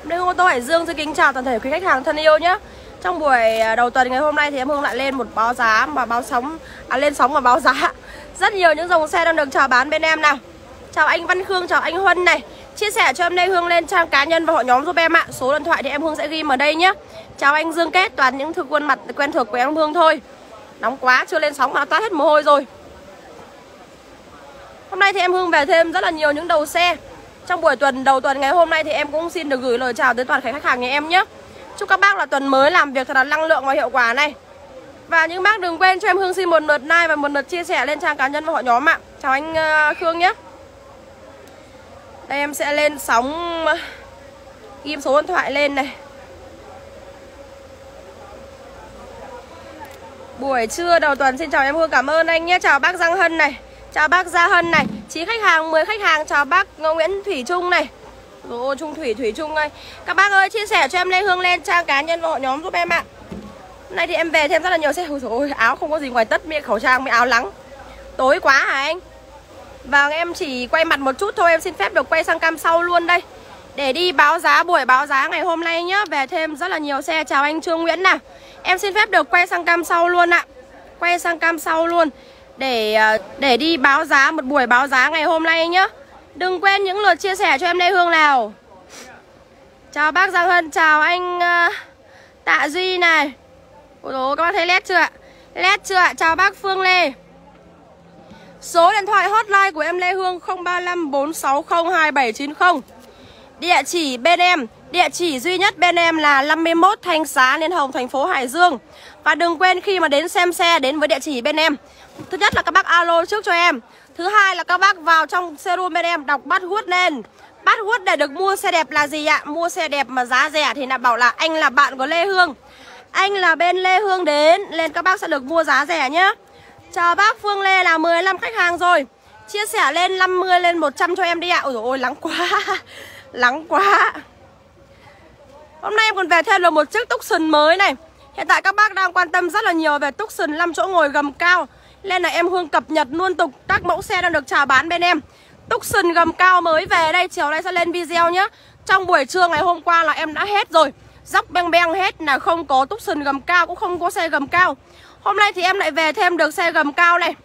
Lê Hương ô tô Hải Dương xin kính chào toàn thể quý khách hàng thân yêu nhé. Trong buổi đầu tuần ngày hôm nay thì em Hương lại lên một báo giá và báo sóng, lên sóng và báo giá. Rất nhiều những dòng xe đang được chào bán bên em nào. Chào anh Văn Khương, chào anh Huân này. Chia sẻ cho em Lê Hương lên trang cá nhân và hội nhóm giúp em ạ. Số điện thoại thì em Hương sẽ ghi ở đây nhé. Chào anh Dương Kết, toàn những khuôn mặt quen thuộc của em Hương thôi. Nóng quá, chưa lên sóng mà toát hết mồ hôi rồi. Hôm nay thì em Hương về thêm rất là nhiều những đầu xe. Trong buổi đầu tuần ngày hôm nay thì em cũng xin được gửi lời chào tới toàn thể khách hàng nhà em nhé. Chúc các bác là tuần mới làm việc thật là năng lượng và hiệu quả này. Và những bác đừng quên cho em Hương xin một lượt like và một lượt chia sẻ lên trang cá nhân và hội nhóm ạ. Chào anh Khương nhé. Đây em sẽ lên sóng, ghim số điện thoại lên này. Buổi trưa đầu tuần xin chào em Hương, cảm ơn anh nhé. Chào bác Giang Hân này, chào bác Gia Hân này, 9 khách hàng, 10 khách hàng, chào bác Nguyễn Thủy Trung này. Rồi Trung Thủy Trung ơi. Các bác ơi chia sẻ cho em Lê Hương lên trang cá nhân và hội nhóm giúp em ạ. Hôm nay thì em về thêm rất là nhiều xe. Ôi dồi ôi, áo không có gì ngoài tất, miệng khẩu trang, miệng áo lắng. Tối quá hả anh? Và em chỉ quay mặt một chút thôi, em xin phép được quay sang cam sau luôn đây. Để đi báo giá buổi báo giá ngày hôm nay nhá. Về thêm rất là nhiều xe. Chào anh Trương Nguyễn nào. Em xin phép được quay sang cam sau luôn ạ. Quay sang cam sau luôn để đi báo giá một buổi báo giá ngày hôm nay nhá. Đừng quên những lượt chia sẻ cho em Lê Hương nào. Chào bác Giang Hân, chào anh Tạ Duy này. Ôi dồi, các bác thấy led chưa ạ? Led chưa ạ? Chào bác Phương Lê. Số điện thoại hotline của em Lê Hương 035 460 2790. Địa chỉ bên em, địa chỉ duy nhất bên em là 51 Thanh Xá, Liên Hồng, thành phố Hải Dương. Và đừng quên khi mà đến xem xe, đến với địa chỉ bên em, thứ nhất là các bác alo trước cho em. Thứ hai là các bác vào trong showroom bên em đọc password lên. Password để được mua xe đẹp là gì ạ? Mua xe đẹp mà giá rẻ thì là bảo là anh là bạn của Lê Hương, anh là bên Lê Hương đến, nên các bác sẽ được mua giá rẻ nhá. Chào bác Phương Lê là 15 khách hàng rồi. Chia sẻ lên 50 lên 100 cho em đi ạ. Ôi dồi ôi, lắng quá. Lắng quá. Hôm nay em còn về thêm được một chiếc Tucson mới này. Hiện tại các bác đang quan tâm rất là nhiều về Tucson 5 chỗ ngồi gầm cao, nên là em Hương cập nhật liên tục các mẫu xe đang được chào bán bên em. Tucson gầm cao mới về đây, chiều nay sẽ lên video nhé. Trong buổi trưa ngày hôm qua là em đã hết rồi. Dóc beng beng hết, là không có Tucson gầm cao, cũng không có xe gầm cao. Hôm nay thì em lại về thêm được xe gầm cao này.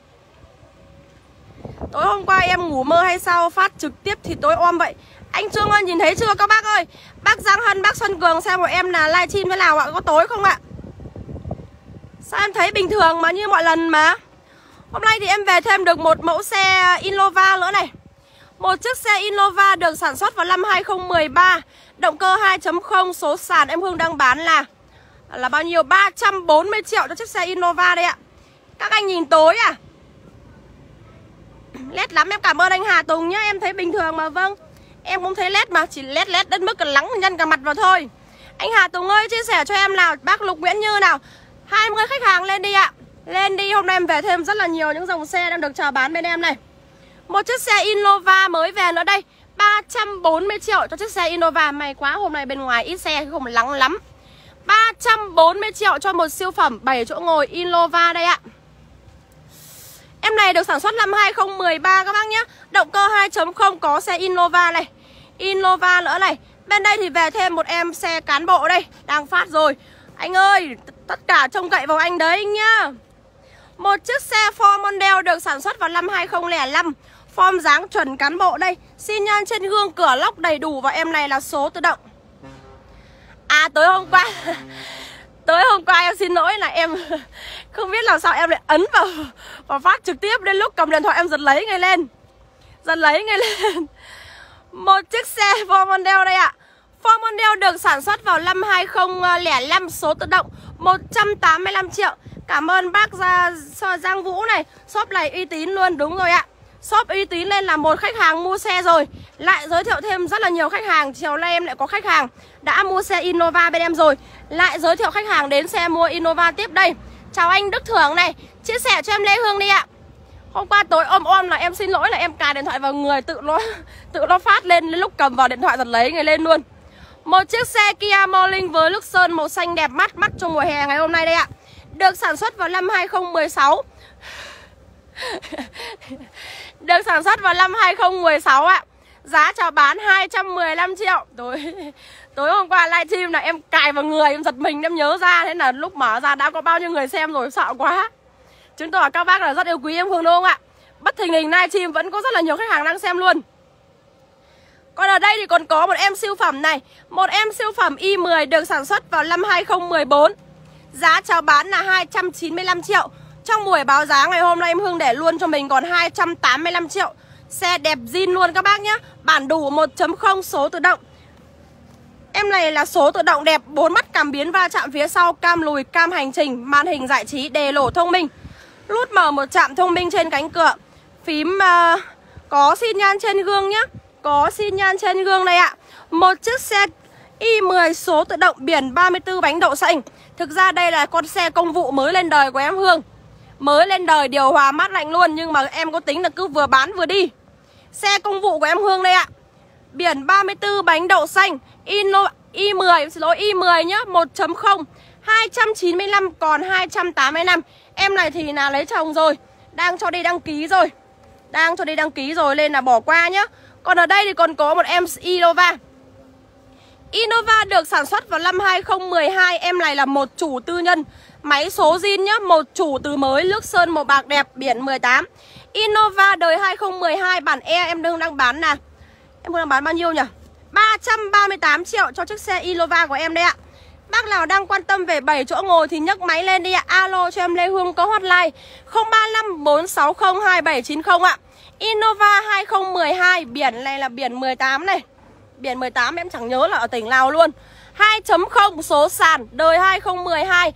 Tối hôm qua em ngủ mơ hay sao phát trực tiếp thì tối om vậy. Anh Trương ơi, nhìn thấy chưa các bác ơi? Bác Giang Hân, bác Xuân Cường xem của em là livestream thế nào ạ? Có tối không ạ? Sao em thấy bình thường mà như mọi lần mà. Hôm nay thì em về thêm được một mẫu xe Innova nữa này. Một chiếc xe Innova được sản xuất vào năm 2013. Động cơ 2.0, số sàn em Hương đang bán là bao nhiêu? 340 triệu cho chiếc xe Innova đây ạ. Các anh nhìn tối à? Led lắm, em cảm ơn anh Hà Tùng nhá. Em thấy bình thường mà. Vâng, em cũng thấy led mà, chỉ led đến mức cần lắng nhăn cả mặt vào thôi. Anh Hà Tùng ơi, chia sẻ cho em nào. Bác Lục Nguyễn Như nào. 20 khách hàng lên đi ạ. Lên đi, hôm nay em về thêm rất là nhiều những dòng xe đang được chào bán bên em này. Một chiếc xe Innova mới về nữa đây, 340 triệu cho chiếc xe Innova. May quá, hôm nay bên ngoài ít xe không lắng lắm. 340 triệu cho một siêu phẩm 7 chỗ ngồi Innova đây ạ. Em này được sản xuất năm 2013 các bác nhé. Động cơ 2.0 có xe Innova này. Innova nữa này. Bên đây thì về thêm một em xe cán bộ đây, đang phát rồi. Anh ơi, tất cả trông cậy vào anh đấy nhá. Một chiếc xe Ford Mondeo được sản xuất vào năm 2005. Form dáng chuẩn cán bộ đây. Xi nhan trên gương, cửa lốc đầy đủ. Và em này là số tự động. À, tối hôm qua em xin lỗi là em không biết làm sao em lại ấn vào phát trực tiếp. Đến lúc cầm điện thoại em giật lấy ngay lên. Một chiếc xe Ford Mondeo đây ạ. Ford Mondeo được sản xuất vào năm 2005, số tự động, 185 triệu. Cảm ơn bác Giang Vũ này. Shop này uy tín luôn, đúng rồi ạ. Shop uy tín lên là một khách hàng mua xe rồi. Lại giới thiệu thêm rất là nhiều khách hàng. Chiều nay em lại có khách hàng đã mua xe Innova bên em rồi. Lại giới thiệu khách hàng đến xe mua Innova tiếp đây. Chào anh Đức Thưởng này. Chia sẻ cho em Lê Hương đi ạ. Hôm qua tối ôm là em xin lỗi là em cài điện thoại vào người, tự nó phát lên, đến lúc cầm vào điện thoại giật lấy ngay lên luôn. Một chiếc xe Kia Morning với lux sơn màu xanh đẹp mắt trong mùa hè ngày hôm nay đây ạ. Được sản xuất vào năm 2016. Được sản xuất vào năm 2016 ạ. Giá chào bán 215 triệu. Tối hôm qua livestream là em cài vào người, em giật mình, em nhớ ra. Thế là lúc mở ra đã có bao nhiêu người xem rồi, sợ quá. Chứng tỏ các bác là rất yêu quý em Hương đúng không ạ? Bất thình lình livestream vẫn có rất là nhiều khách hàng đang xem luôn. Còn ở đây thì còn có một em siêu phẩm này. Một em siêu phẩm Y10 được sản xuất vào năm 2014. Giá chào bán là 295 triệu. Trong buổi báo giá ngày hôm nay em Hương để luôn cho mình còn 285 triệu. Xe đẹp zin luôn các bác nhé. Bản đủ 1.0 số tự động. Em này là số tự động đẹp, 4 mắt cảm biến va chạm phía sau, cam lùi, cam hành trình, màn hình giải trí, đề lỗ thông minh, nút mở một chạm thông minh trên cánh cửa. Phím có xi nhan trên gương nhé. Có xi nhan trên gương này ạ. Một chiếc xe Y10 số tự động, biển 34 bánh đậu xanh. Thực ra đây là con xe công vụ mới lên đời của em Hương. Mới lên đời, điều hòa mát lạnh luôn. Nhưng mà em có tính là cứ vừa bán vừa đi. Xe công vụ của em Hương đây ạ. Biển 34 bánh đậu xanh, Y10, xin lỗi, Y10 nhá, 1.0, 295 còn 285. Em này thì là lấy chồng rồi, đang cho đi đăng ký rồi. Đang cho đi đăng ký rồi nên là bỏ qua nhá. Còn ở đây thì còn có một em Innova. Innova được sản xuất vào năm 2012. Em này là một chủ tư nhân, máy số zin nhá, một chủ từ mới, nước sơn màu bạc đẹp, biển 18. Innova đời 2012 bản E em đang bán là, em đang bán bao nhiêu nhỉ? 338 triệu cho chiếc xe Innova của em đây ạ. Bác nào đang quan tâm về 7 chỗ ngồi thì nhấc máy lên đi ạ. Alo cho em Lê Hương có hotline 035 460 2790 ạ. Innova 2012, biển này là biển 18 này. Biển 18 em chẳng nhớ là ở tỉnh nào luôn. 2.0 số sàn, đời 2012,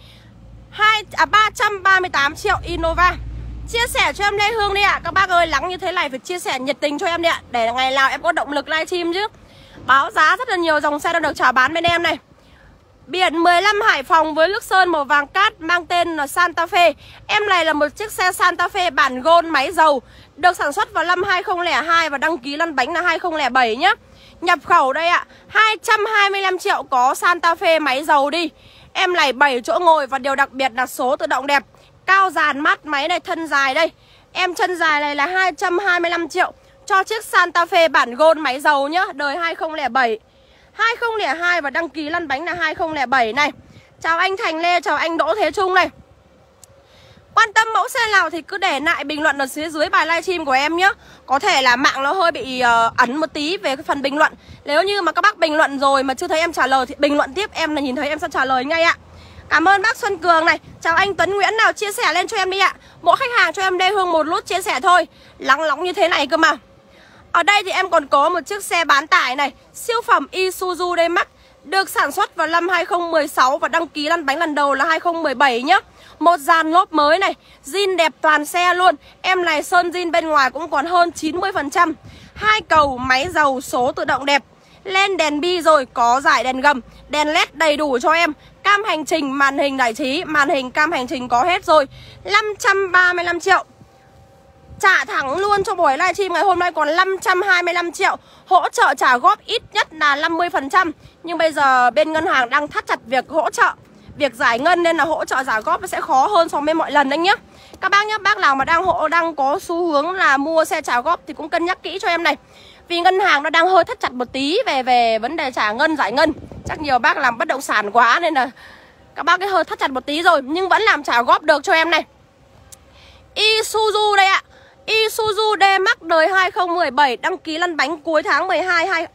338 triệu Innova. Chia sẻ cho em Lê Hương đi ạ. Các bác ơi, lắng như thế này phải chia sẻ nhiệt tình cho em đi ạ, để ngày nào em có động lực livestream chứ. Báo giá rất là nhiều dòng xe đang được chào bán bên em này. Biển 15 Hải Phòng với nước sơn màu vàng cát, mang tên là Santa Fe. Em này là một chiếc xe Santa Fe bản Gold máy dầu, được sản xuất vào năm 2002 và đăng ký lăn bánh là 2007 nhá. Nhập khẩu đây ạ, 225 triệu có Santa Fe máy dầu đi. Em này 7 chỗ ngồi và điều đặc biệt là số tự động đẹp, cao dàn mát, máy này thân dài đây. Em chân dài này là 225 triệu cho chiếc Santa Fe bản Gold máy dầu nhá, đời 2007. 2002 và đăng ký lăn bánh là 2007 này. Chào anh Thành Lê, chào anh Đỗ Thế Trung này. Quan tâm mẫu xe nào thì cứ để lại bình luận ở phía dưới bài livestream của em nhé. Có thể là mạng nó hơi bị ẩn một tí về cái phần bình luận. Nếu như mà các bác bình luận rồi mà chưa thấy em trả lời thì bình luận tiếp, em là nhìn thấy em sẽ trả lời ngay ạ. Cảm ơn bác Xuân Cường này. Chào anh Tuấn Nguyễn nào, chia sẻ lên cho em đi ạ. Mỗi khách hàng cho em Lê Hương một nút chia sẻ thôi. Lắng lóng như thế này cơ mà. Ở đây thì em còn có một chiếc xe bán tải này, siêu phẩm Isuzu D-Max, được sản xuất vào năm 2016 và đăng ký lăn bánh lần đầu là 2017 nhá. Một dàn lốp mới này, zin đẹp toàn xe luôn. Em này sơn zin bên ngoài cũng còn hơn 90%. 2 cầu, máy dầu, số tự động đẹp. Lên đèn bi rồi, có dải đèn gầm, đèn led đầy đủ cho em. Cam hành trình, màn hình giải trí, màn hình cam hành trình có hết rồi. 535 triệu. Trả thẳng luôn cho buổi livestream ngày hôm nay còn 525 triệu. Hỗ trợ trả góp ít nhất là 50%. Nhưng bây giờ bên ngân hàng đang thắt chặt việc hỗ trợ, việc giải ngân, nên là hỗ trợ trả góp nó sẽ khó hơn so với mọi lần anh nhé. Các bác nhé, bác nào mà đang có xu hướng là mua xe trả góp thì cũng cân nhắc kỹ cho em này. Vì ngân hàng nó đang hơi thắt chặt một tí về vấn đề trả ngân, giải ngân. Chắc nhiều bác làm bất động sản quá nên là các bác cái hơi thắt chặt một tí rồi, nhưng vẫn làm trả góp được cho em này. Isuzu đây ạ. Isuzu D-Max đời 2017, đăng ký lăn bánh cuối tháng 12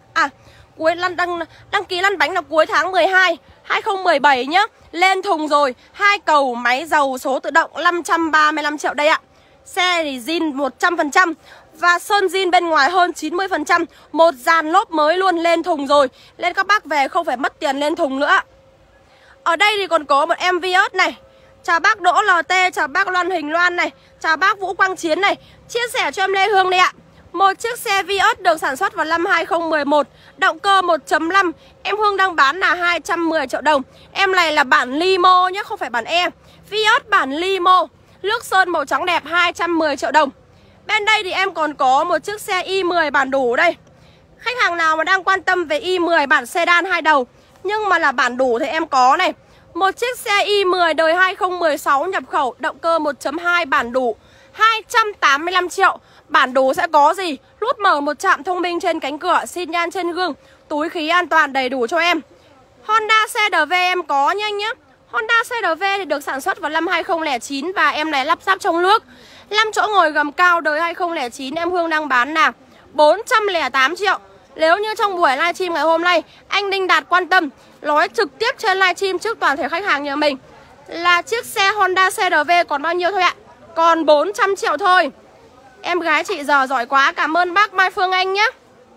đăng ký lăn bánh là cuối tháng 12 2017 nhá. Lên thùng rồi, 2 cầu, máy dầu, số tự động, 535 triệu đây ạ. Xe thì zin 100% và sơn zin bên ngoài hơn 90%. Một dàn lốp mới luôn, lên thùng rồi, lên các bác về không phải mất tiền lên thùng nữa. Ở đây thì còn có một em Vios này. Chào bác Đỗ LT, chào bác Loan Hình Loan này, chào bác Vũ Quang Chiến này. Chia sẻ cho em Lê Hương đây ạ. Một chiếc xe Vios được sản xuất vào năm 2011, động cơ 1.5. Em Hương đang bán là 210 triệu đồng. Em này là bản Limo nhé, không phải bản E. Vios bản Limo, nước sơn màu trắng đẹp, 210 triệu đồng. Bên đây thì em còn có một chiếc xe i10 bản đủ đây. Khách hàng nào mà đang quan tâm về i10 bản sedan 2 đầu nhưng mà là bản đủ thì em có này. Một chiếc xe i10 đời 2016 nhập khẩu, động cơ 1.2 bản đủ, 285 triệu. Bản đủ sẽ có gì? Nút mở một chạm thông minh trên cánh cửa, xi nhan trên gương, túi khí an toàn đầy đủ cho em. Honda CR-V em có nha anh nhé. Honda CR-V thì được sản xuất vào năm 2009 và em này lắp ráp trong nước. 5 chỗ ngồi gầm cao đời 2009 em Hương đang bán là 408 triệu. Nếu như trong buổi livestream ngày hôm nay anh Đinh Đạt quan tâm nói trực tiếp trên livestream trước toàn thể khách hàng nhà mình là chiếc xe Honda CR-V còn bao nhiêu thôi ạ? Còn 400 triệu thôi. Em gái chị giờ giỏi quá. Cảm ơn bác Mai Phương Anh nhé.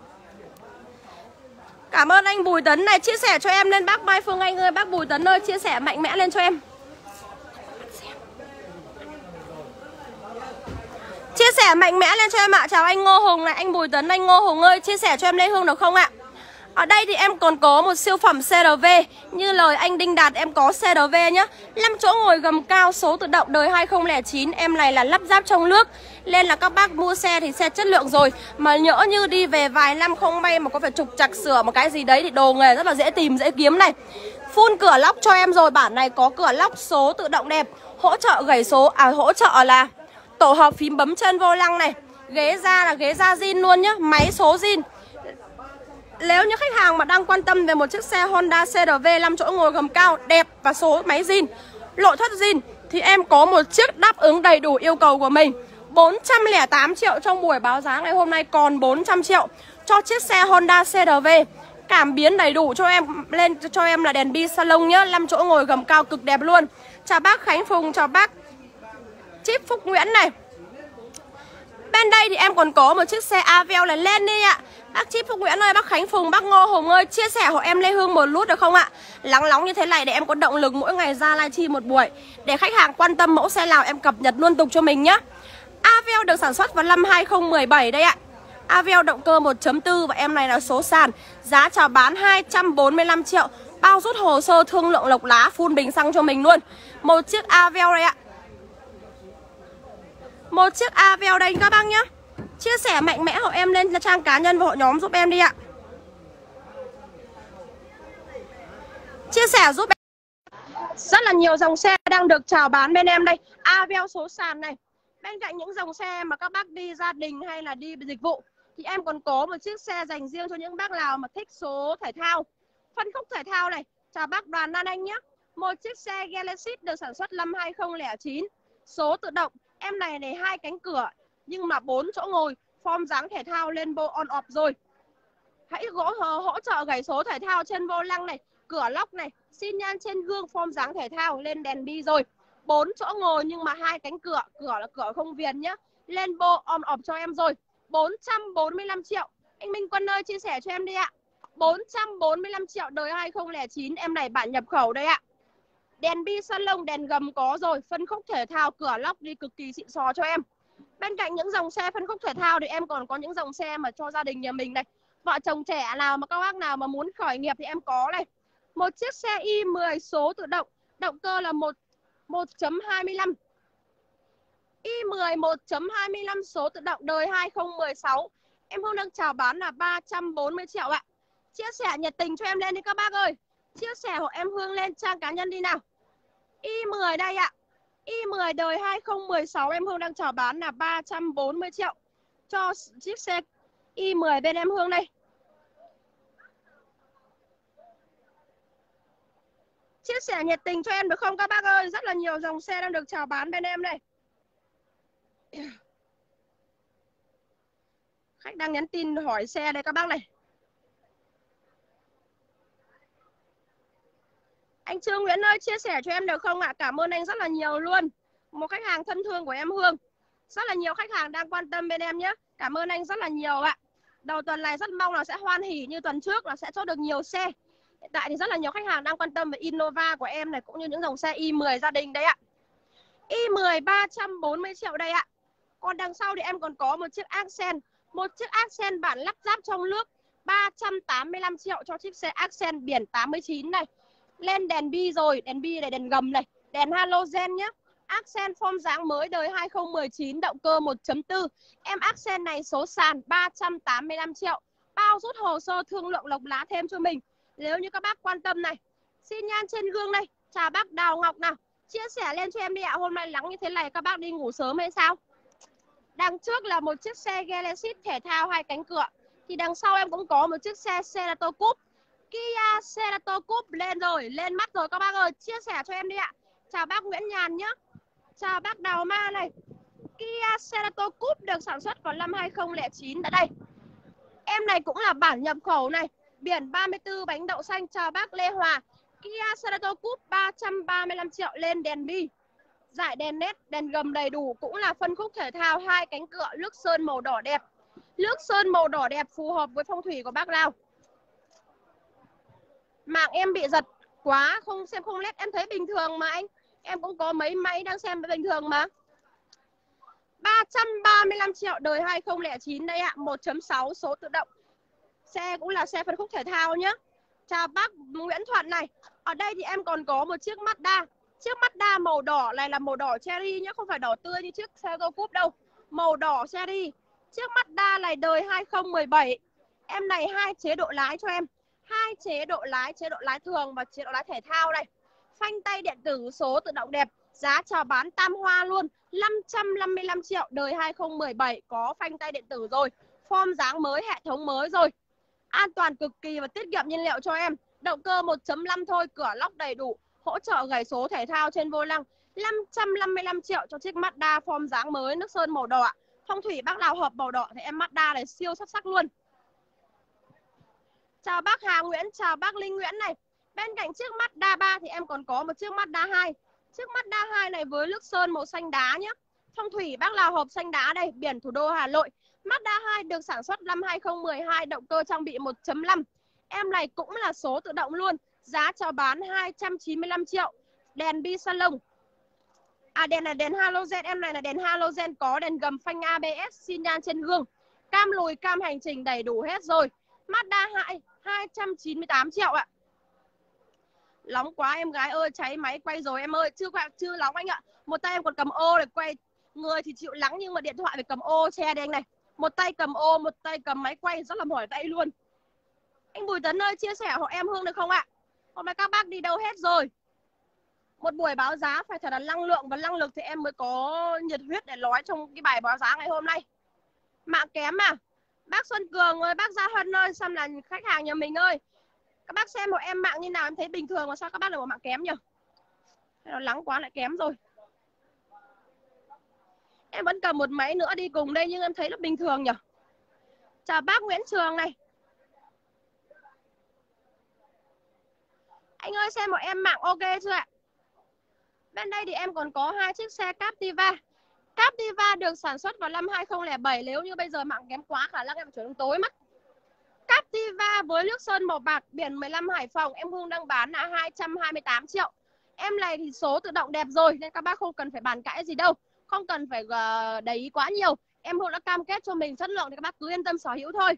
Cảm ơn anh Bùi Tấn này, chia sẻ cho em lên bác Mai Phương Anh ơi. Bác Bùi Tấn ơi, chia sẻ mạnh mẽ lên cho em. Chia sẻ mạnh mẽ lên cho em ạ. Chào anh Ngô Hùng này, anh Bùi Tấn, anh Ngô Hùng ơi, chia sẻ cho em Lê Hương được không ạ? Ở đây thì em còn có một siêu phẩm CR-V. Như lời anh Đinh Đạt em có CR-V nhá. 5 chỗ ngồi gầm cao, số tự động đời 2009. Em này là lắp ráp trong nước, nên là các bác mua xe thì xe chất lượng rồi. Mà nhỡ như đi về vài năm không may mà có phải trục trặc sửa một cái gì đấy thì đồ nghề rất là dễ tìm, dễ kiếm này. Full cửa lóc cho em rồi. Bản này có cửa lóc số tự động đẹp, hỗ trợ gảy số, hỗ trợ là tổ hợp phím bấm chân vô lăng này. Ghế da là ghế da zin luôn nhá, máy số zin. Nếu như khách hàng mà đang quan tâm về một chiếc xe Honda CR-V 5 chỗ ngồi gầm cao đẹp và số máy zin, nội thất zin thì em có một chiếc đáp ứng đầy đủ yêu cầu của mình. 408 triệu trong buổi báo giá ngày hôm nay, còn 400 triệu cho chiếc xe Honda CR-V. Cảm biến đầy đủ cho em, lên cho em là đèn bi salon nhá, 5 chỗ ngồi gầm cao cực đẹp luôn. Chào bác Khánh Phùng, chào bác Chip Phúc Nguyễn này. Bên đây thì em còn có một chiếc xe Aveo này, lên đi ạ. Bác Chip Phúc Nguyễn ơi, bác Khánh Phùng, bác Ngô Hùng ơi, chia sẻ hộ em Lê Hương một nút được không ạ? Lắng nóng như thế này để em có động lực mỗi ngày ra livestream một buổi, để khách hàng quan tâm mẫu xe nào em cập nhật liên tục cho mình nhé. Aveo được sản xuất vào năm 2017 đây ạ. Aveo động cơ 1.4 và em này là số sàn. Giá chào bán 245 triệu. Bao rút hồ sơ thương lượng lộc lá, full bình xăng cho mình luôn. Một chiếc Aveo đây ạ. Một chiếc Aveo đây các bác nhé. Chia sẻ mạnh mẽ hộ em lên trang cá nhân và hội nhóm giúp em đi ạ. Chia sẻ giúp em. Rất là nhiều dòng xe đang được chào bán bên em đây. Aveo số sàn này. Bên cạnh những dòng xe mà các bác đi gia đình hay là đi dịch vụ thì em còn có một chiếc xe dành riêng cho những bác nào mà thích số thể thao, phân khúc thể thao này. Chào bác Đoàn Lan Anh nhé. Một chiếc xe Genesis được sản xuất năm 2009, số tự động. Em này này 2 cánh cửa nhưng mà 4 chỗ ngồi, form dáng thể thao, lên bo on off rồi. Hãy hỗ trợ gảy số thể thao trên vô lăng này, cửa lóc này, xi nhan trên gương, form dáng thể thao, lên đèn bi rồi. 4 chỗ ngồi nhưng mà 2 cánh cửa, cửa là cửa không viền nhá. Lên bo on off cho em rồi. 445 triệu. Anh Minh Quân ơi, chia sẻ cho em đi ạ. 445 triệu đời 2009, em này bản nhập khẩu đây ạ. Đèn bi salon, đèn gầm có rồi, phân khúc thể thao, cửa lóc đi cực kỳ xịn sò cho em. Bên cạnh những dòng xe phân khúc thể thao thì em còn có những dòng xe mà cho gia đình nhà mình này. Vợ chồng trẻ nào mà các bác nào mà muốn khởi nghiệp thì em có này. Một chiếc xe i10 số tự động, động cơ là 1.25. i10 1.25 số tự động đời 2016. Em Hương đang chào bán là 340 triệu ạ. Chia sẻ nhiệt tình cho em lên đi các bác ơi. Chia sẻ hộ em Hương lên trang cá nhân đi nào. i10 đây ạ. i10 đời 2016 em Hương đang chào bán là 340 triệu cho chiếc xe i10 bên em Hương đây. Chia sẻ nhiệt tình cho em được không các bác ơi? Rất là nhiều dòng xe đang được chào bán bên em đây. Khách đang nhắn tin hỏi xe đây các bác này. Anh Trương Nguyễn ơi, chia sẻ cho em được không ạ? Cảm ơn anh rất là nhiều luôn. Một khách hàng thân thương của em Hương. Rất là nhiều khách hàng đang quan tâm bên em nhé. Cảm ơn anh rất là nhiều ạ. Đầu tuần này rất mong là sẽ hoan hỉ như tuần trước, là sẽ chốt được nhiều xe. Hiện tại thì rất là nhiều khách hàng đang quan tâm về Innova của em này, cũng như những dòng xe i10 gia đình đấy ạ. i10 340 triệu đây ạ. Còn đằng sau thì em còn có một chiếc Accent. Một chiếc Accent bản lắp ráp trong nước, 385 triệu cho chiếc xe Accent biển 89 này. Lên đèn bi rồi, đèn bi này, đèn gầm này, đèn halogen nhé. Accent form dáng mới đời 2019, động cơ 1.4. Em Accent này số sàn 385 triệu. Bao rút hồ sơ thương lượng lộc lá thêm cho mình. Nếu như các bác quan tâm này. Xi nhan trên gương đây. Chào bác Đào Ngọc nào. Chia sẻ lên cho em đi ạ. Hôm nay nắng như thế này các bác đi ngủ sớm hay sao? Đằng trước là một chiếc xe Genesis thể thao 2 cánh cửa. Thì đằng sau em cũng có một chiếc xe Cerato Coupe. Kia Cerato Coupe lên rồi, lên mắt rồi các bác ơi, chia sẻ cho em đi ạ. Chào bác Nguyễn Nhàn nhá. Chào bác Đào Ma này. Kia Cerato Coupe được sản xuất vào năm 2009 đã đây. Em này cũng là bản nhập khẩu này, biển 34 bánh đậu xanh. Chào bác Lê Hòa. Kia Cerato Coupe 335 triệu lên đèn bi, dải đèn nét, đèn gầm đầy đủ, cũng là phân khúc thể thao, hai cánh cửa, lướt sơn màu đỏ đẹp. Lướt sơn màu đỏ đẹp phù hợp với phong thủy của bác nào. Mạng em bị giật quá, không xem không led, em thấy bình thường mà anh. Em cũng có mấy máy đang xem bình thường mà. 335 triệu đời 2009 đây ạ, 1.6 số tự động. Xe cũng là xe phân khúc thể thao nhé. Chào bác Nguyễn Thuận này. Ở đây thì em còn có một chiếc Mazda. Chiếc Mazda màu đỏ này là màu đỏ cherry nhé, không phải đỏ tươi như chiếc Cerato Coupe đâu. Màu đỏ cherry. Chiếc Mazda này đời 2017. Em này hai chế độ lái cho em. Hai chế độ lái thường và chế độ lái thể thao này. Phanh tay điện tử, số tự động đẹp. Giá chào bán tam hoa luôn, 555 triệu đời 2017, có phanh tay điện tử rồi, form dáng mới, hệ thống mới rồi. An toàn cực kỳ và tiết kiệm nhiên liệu cho em. Động cơ 1.5 thôi, cửa lóc đầy đủ, hỗ trợ gảy số thể thao trên vô lăng. 555 triệu cho chiếc Mazda form dáng mới, nước sơn màu đỏ. Phong thủy bác nào hợp màu đỏ thì em Mazda này siêu xuất sắc luôn. Chào bác Hà Nguyễn, chào bác Linh Nguyễn này. Bên cạnh chiếc Mazda 3 thì em còn có một chiếc Mazda 2. Chiếc Mazda 2 này với nước sơn màu xanh đá nhé. Phong thủy bác nào hợp xanh đá đây, biển thủ đô Hà Nội. Mazda 2 được sản xuất năm 2012, động cơ trang bị 1.5. Em này cũng là số tự động luôn. Giá chào bán 295 triệu. Đèn bi salon. Đèn này đèn halogen, em này là đèn halogen, có đèn gầm, phanh ABS, xi nhan trên gương. Cam lùi, cam hành trình đầy đủ hết rồi. Mazda 2 298 triệu ạ. Nóng quá em gái ơi, cháy máy quay rồi em ơi, chưa nóng anh ạ. Một tay em còn cầm ô để quay, người thì chịu nắng nhưng mà điện thoại phải cầm ô che đây anh này. Một tay cầm ô, một tay cầm máy quay, rất là mỏi tay luôn. Anh Bùi Tấn ơi, chia sẻ hộ em Hương được không ạ? Hôm nay các bác đi đâu hết rồi? Một buổi báo giá phải thật là năng lượng và năng lực thì em mới có nhiệt huyết để nói trong cái bài báo giá ngày hôm nay. Mạng kém à? Bác Xuân Cường ơi, bác Gia Hân ơi, xem là khách hàng nhà mình ơi. Các bác xem hộ em mạng như nào, em thấy bình thường mà sao các bác lại có mạng kém nhỉ? Nó nắng quá lại kém rồi. Em vẫn cầm một máy nữa đi cùng đây nhưng em thấy nó bình thường nhỉ? Chào bác Nguyễn Trường này. Anh ơi xem hộ em mạng ok chưa ạ? Bên đây thì em còn có hai chiếc xe Captiva. Captiva được sản xuất vào năm 2007. Nếu như bây giờ mạng kém quá khả năng em chuyển tối mất. Captiva với nước sơn màu bạc, biển 15 Hải Phòng, em Hương đang bán là 228 triệu. Em này thì số tự động đẹp rồi nên các bác không cần phải bàn cãi gì đâu. Không cần phải để ý quá nhiều. Em Hương đã cam kết cho mình chất lượng thì các bác cứ yên tâm sở hữu thôi.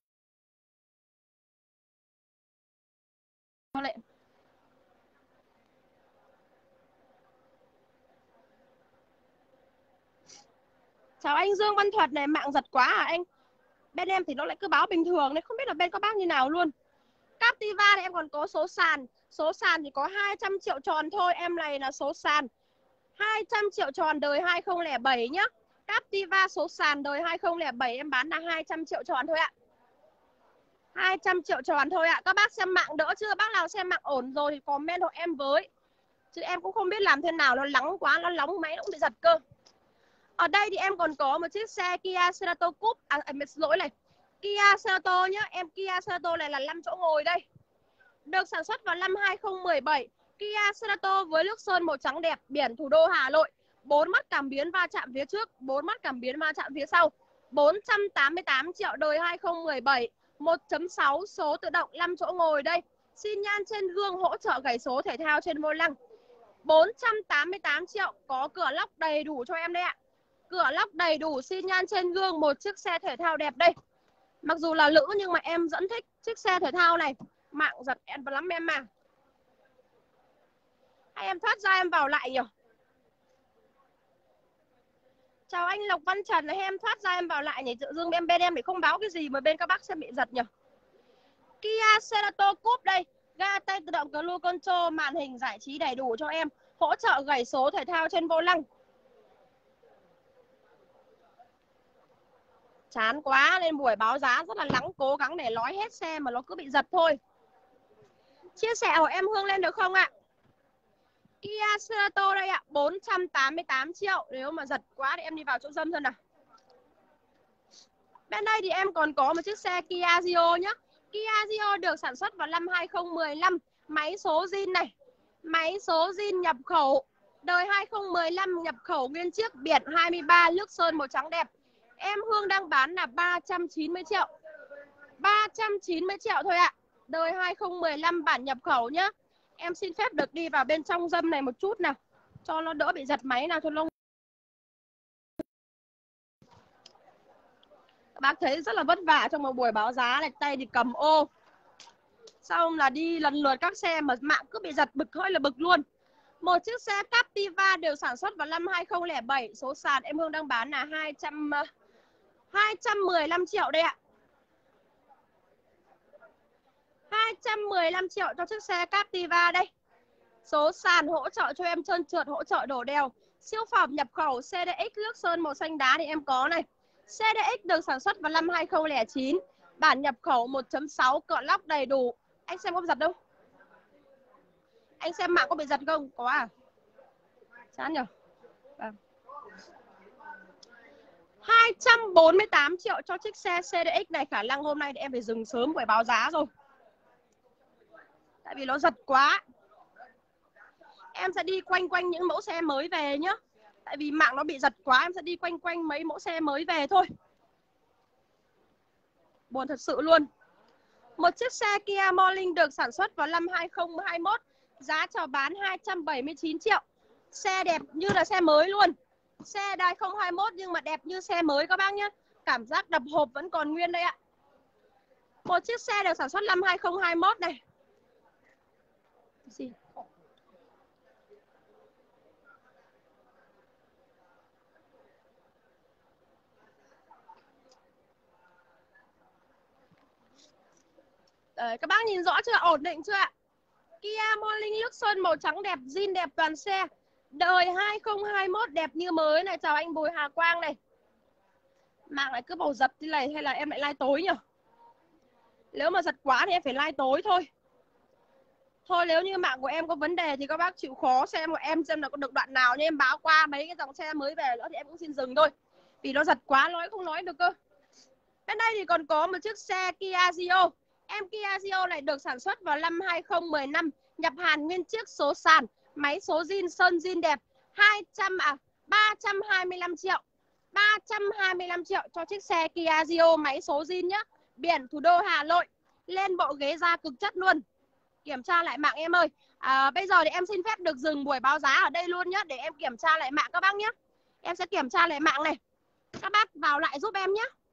Chào anh Dương Văn Thuật này, mạng giật quá à anh? Bên em thì nó lại cứ báo bình thường nên không biết là bên các bác như nào luôn. Captiva thì em còn có số sàn. Số sàn thì có 200 triệu tròn thôi. Em này là số sàn 200 triệu tròn đời 2007 nhá. Captiva số sàn đời 2007 em bán là 200 triệu tròn thôi ạ. 200 triệu tròn thôi ạ. Các bác xem mạng đỡ chưa? Bác nào xem mạng ổn rồi thì comment hộ em với. Chứ em cũng không biết làm thế nào, nó nóng quá, nó nóng máy nó cũng bị giật cơ. Ở đây thì em còn có một chiếc xe Kia Cerato Coupe. Xin lỗi này, Kia Cerato nhá. Em Kia Cerato này là 5 chỗ ngồi đây. Được sản xuất vào năm 2017. Kia Cerato với nước sơn màu trắng đẹp, biển thủ đô Hà Nội. 4 mắt cảm biến va chạm phía trước, 4 mắt cảm biến va chạm phía sau. 488 triệu đời 2017. 1.6 số tự động, 5 chỗ ngồi đây. Xi nhan trên gương, hỗ trợ gảy số thể thao trên vô lăng. 488 triệu, có cửa lóc đầy đủ cho em đây ạ. Cửa lóc đầy đủ, xi nhan trên gương, một chiếc xe thể thao đẹp đây. Mặc dù là nữ nhưng mà em vẫn thích chiếc xe thể thao này. Mạng giật em lắm em mà. Hay em thoát ra em vào lại nhỉ? Chào anh Lộc Văn Trần này, em thoát ra em vào lại nhỉ? Tự dưng em bên em thì không báo cái gì mà bên các bác sẽ bị giật nhỉ? Kia Cerato Coupe đây. Ga tay tự động cruise control, màn hình giải trí đầy đủ cho em. Hỗ trợ gảy số thể thao trên vô lăng. Chán quá nên buổi báo giá rất là nắng, cố gắng để nói hết xe mà nó cứ bị giật thôi. Chia sẻ của em Hương lên được không ạ? Kia Cerato đây ạ, 488 triệu. Nếu mà giật quá thì em đi vào chỗ dâm thôi nào. Bên đây thì em còn có một chiếc xe Kia Rio nhá. Kia Rio được sản xuất vào năm 2015. Máy số zin này. Máy số zin nhập khẩu. Đời 2015 nhập khẩu nguyên chiếc, biển 23, nước sơn màu trắng đẹp. Em Hương đang bán là 390 triệu. 390 triệu thôi ạ. Đời 2015 bản nhập khẩu nhá. Em xin phép được đi vào bên trong dâm này một chút nào, cho nó đỡ bị giật máy nào cho lông. Các bác thấy rất là vất vả trong một buổi báo giá này, tay thì cầm ô. Xong là đi lần lượt các xe mà mạng cứ bị giật bực hơi là bực luôn. Một chiếc xe Captiva được sản xuất vào năm 2007. Số sàn em Hương đang bán là 215 triệu đây ạ. 215 triệu cho chiếc xe Captiva đây. Số sàn hỗ trợ cho em trơn trượt, hỗ trợ đổ đèo. Siêu phẩm nhập khẩu CDX nước sơn màu xanh đá thì em có này. CDX được sản xuất vào năm 2009. Bản nhập khẩu 1.6, cỡ lóc đầy đủ. Anh xem có bị giật đâu? Anh xem mạng có bị giật không? Có à? Chán nhỉ? Vâng. 248 triệu cho chiếc xe CDX này. Khả năng hôm nay thì em phải dừng sớm buổi báo giá rồi. Tại vì nó giật quá. Em sẽ đi quanh quanh những mẫu xe mới về nhá. Tại vì mạng nó bị giật quá, em sẽ đi quanh quanh mấy mẫu xe mới về thôi. Buồn thật sự luôn. Một chiếc xe Kia Morning được sản xuất vào năm 2021. Giá chào bán 279 triệu. Xe đẹp như là xe mới luôn. Xe 2021 nhưng mà đẹp như xe mới các bác nhé. Cảm giác đập hộp vẫn còn nguyên đây ạ. Một chiếc xe được sản xuất năm 2021 này. Gì? Đấy, các bác nhìn rõ chưa? Ổn định chưa ạ? Kia Morning nước sơn màu trắng đẹp, zin đẹp toàn xe. Đời 2021 đẹp như mới này. Chào anh Bùi Hà Quang này. Mạng lại cứ bầu giật thế này hay là em lại like tối nhỉ? Nếu mà giật quá thì em phải like tối thôi. Thôi nếu như mạng của em có vấn đề thì các bác chịu khó xem của em xem là có được đoạn nào. Nhưng em báo qua mấy cái dòng xe mới về nữa thì em cũng xin dừng thôi. Vì nó giật quá nói không nói được cơ. Bên đây thì còn có một chiếc xe Kia Rio. Em Kia Rio này được sản xuất vào năm 2015. Nhập Hàn nguyên chiếc, số sàn. Máy số zin, sơn zin đẹp. 325 triệu. 325 triệu cho chiếc xe Kia Rio máy số zin nhá. Biển thủ đô Hà Nội. Lên bộ ghế da cực chất luôn. Kiểm tra lại mạng em ơi. Bây giờ thì em xin phép được dừng buổi báo giá ở đây luôn nhé. Để em kiểm tra lại mạng các bác nhé. Em sẽ kiểm tra lại mạng này. Các bác vào lại giúp em nhé.